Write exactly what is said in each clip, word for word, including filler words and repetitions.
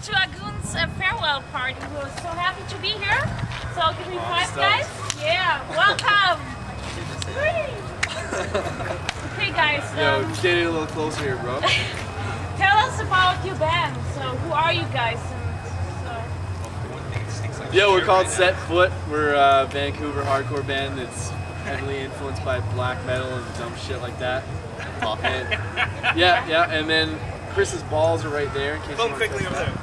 to Agoon's uh, farewell party. We're so happy to be here. So give me Oh, five, stoked. guys. Yeah, welcome. Okay, guys. Yo, Um, get it a little closer here, bro. tell us about your band. So who are you guys? And so, Yeah, we're called Set Foot. We're a Vancouver hardcore band that's heavily influenced by black metal and dumb shit like that. And, yeah, yeah, and then Chris's balls are right there in case you want to quickly touch over that.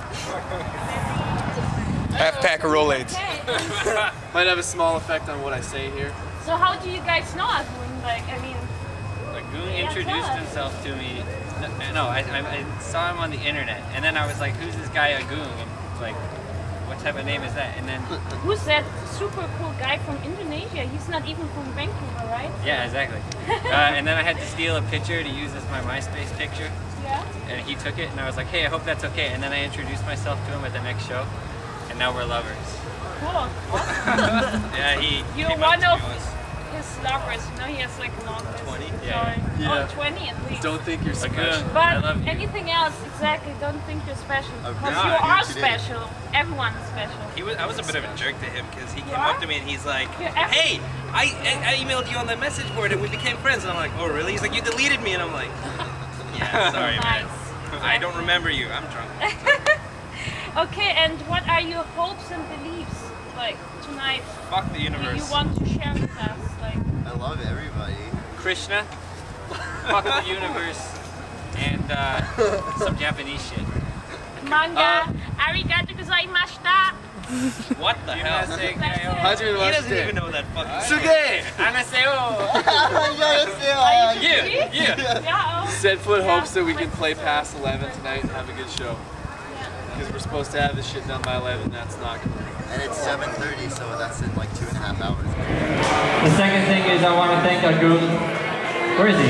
Half pack of Rolaids. okay. Might have a small effect on what I say here. So how do you guys know Agoon? Like, I mean, Agoon Yeah, introduced tell us. himself to me. No, no I, I, I saw him on the internet, and then I was like, "Who's this guy Agoon?" Like, what type of name is that? And then, who's that super cool guy from Indonesia? He's not even from Vancouver, right? yeah, exactly. Uh, and then I had to steal a picture to use as my MySpace picture, Yeah. and he took it, and I was like, "Hey, I hope that's okay." And then I introduced myself to him at the next show, and now we're lovers. Cool. Awesome. Yeah, he. You're came up one to of me once. his lovers. You know, he has like a long list. twenty? Sorry. Yeah. Yeah. Oh, twenty at least. Don't think you're Agoon, special. But I love you. anything else, exactly, don't think you're special. Because no, you I do are today. special. Everyone is special. He was, I was a bit of a jerk to him because he came What? up to me and he's like, You're ever- "Hey, I, I I emailed you on that message board and we became friends." And I'm like, "Oh really?" He's like, "You deleted me," and I'm like, "Yeah, sorry, man. Nice. I don't remember you. I'm drunk." Okay, and what are your hopes and beliefs like tonight? Fuck the You, universe. you want to share with us, like. I love everybody. Krishna, fuck the universe, and uh, some Japanese shit. Manga, arigato gozaimashita. What the hell? That's He it. Hajime doesn't washite. even know that fucking. Suge! Annyeonghaseyo! Are you Yeah, free? yeah. Yeah. Oh. Set Foot Yeah, hopes that we can like play so. past eleven tonight and have a good show. Because we're supposed to have this shit done by eleven, that's not good. And it's seven thirty, so that's in like two and a half hours. The second thing is I want to thank Agoon. Where is he?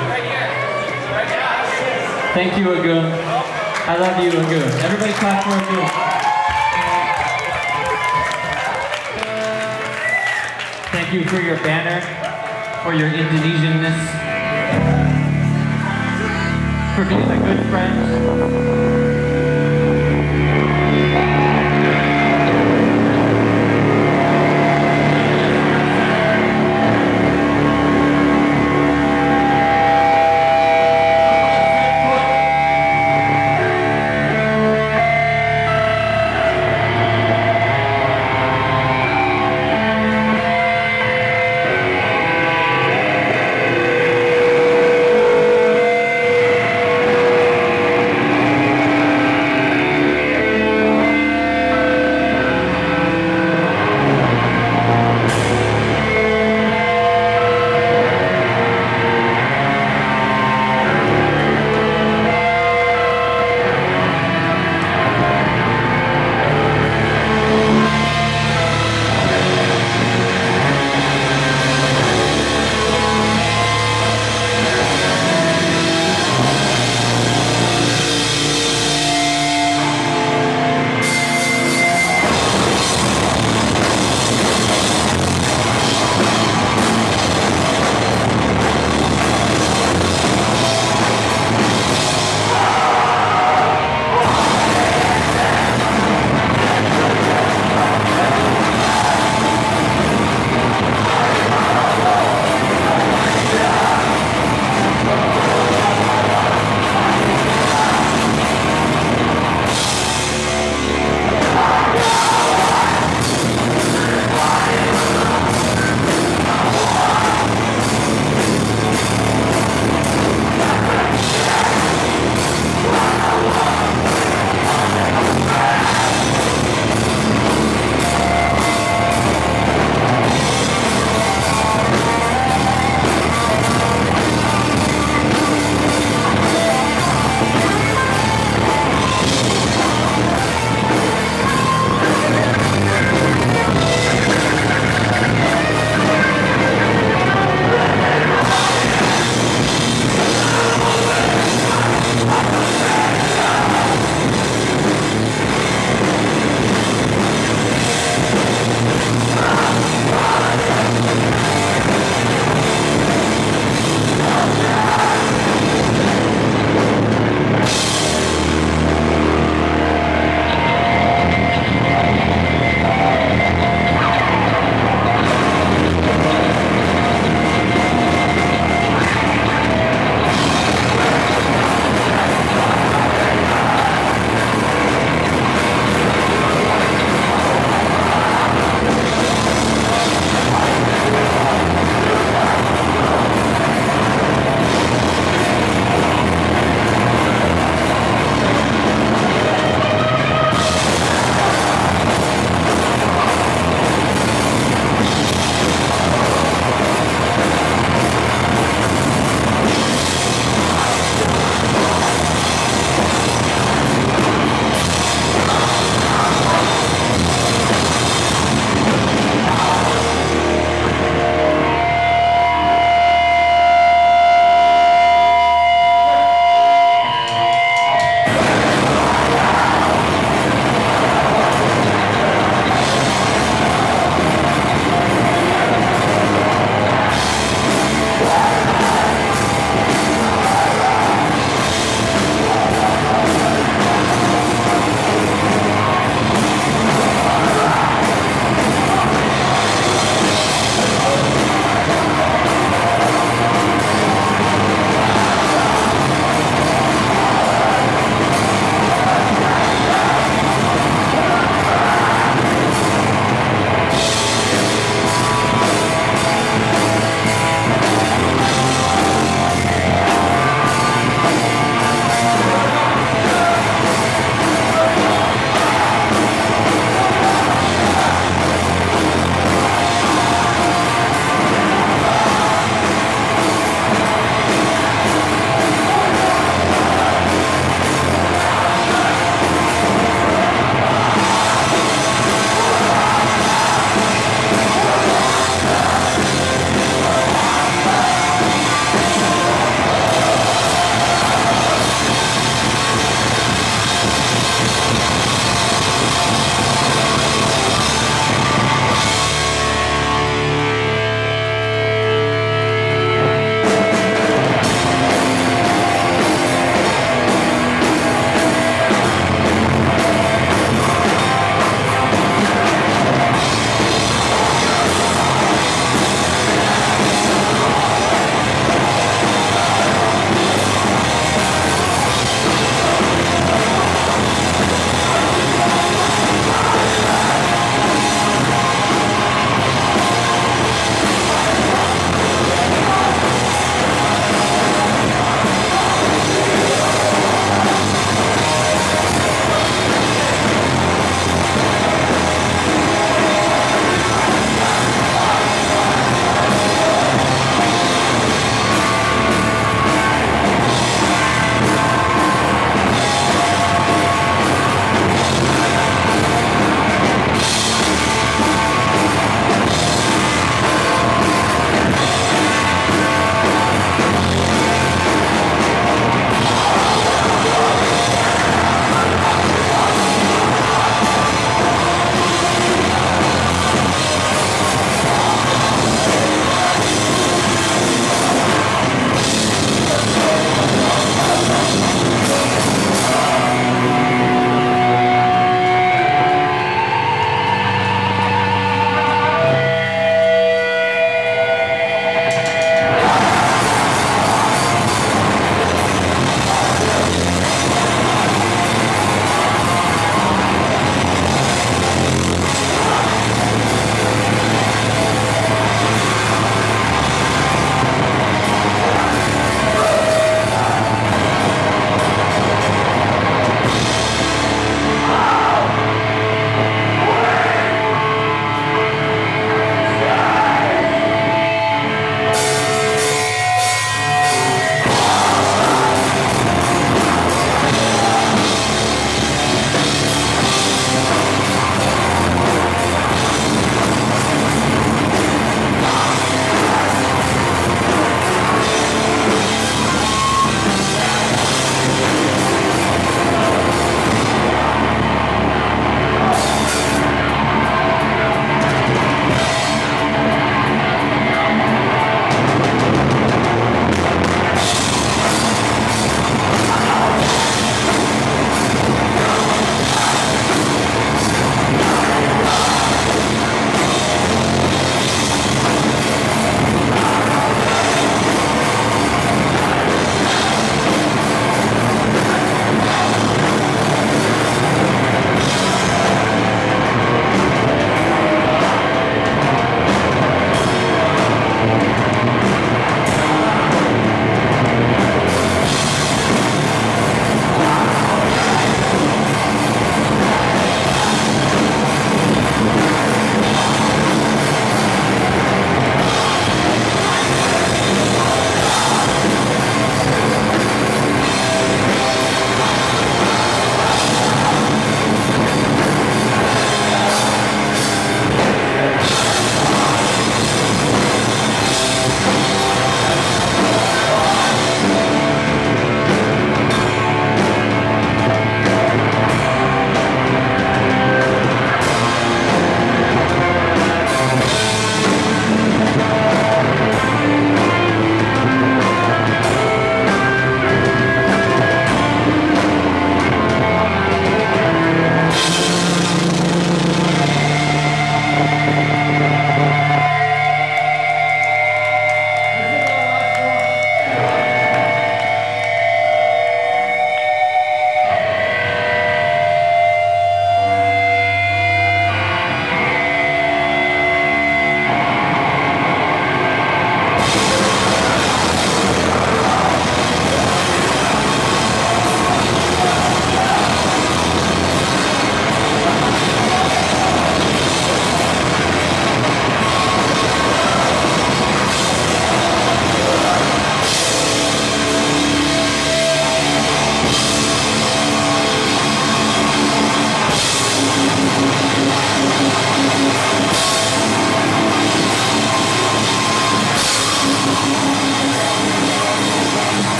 Thank you, Agoon. I love you, Agoon. Everybody clap for Agoon. Thank you for your banner, for your Indonesianness, for being a good friend.